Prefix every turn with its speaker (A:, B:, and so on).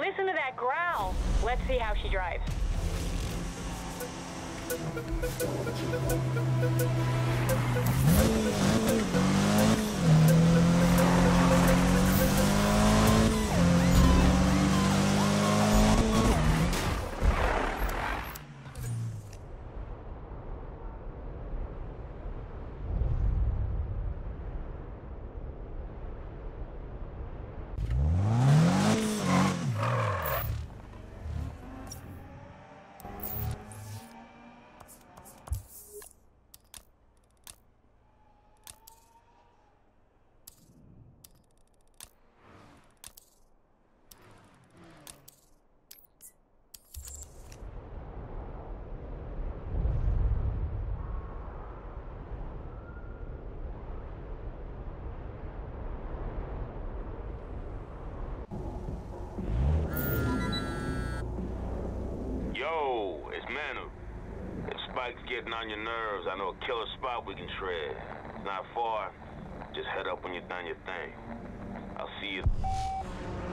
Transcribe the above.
A: Listen to that growl. Let's see how she drives.
B: Yo, it's Manu. If Spike's getting on your nerves, I know a killer spot we can shred. It's not far. Just head up when you've done your thing. I'll see you.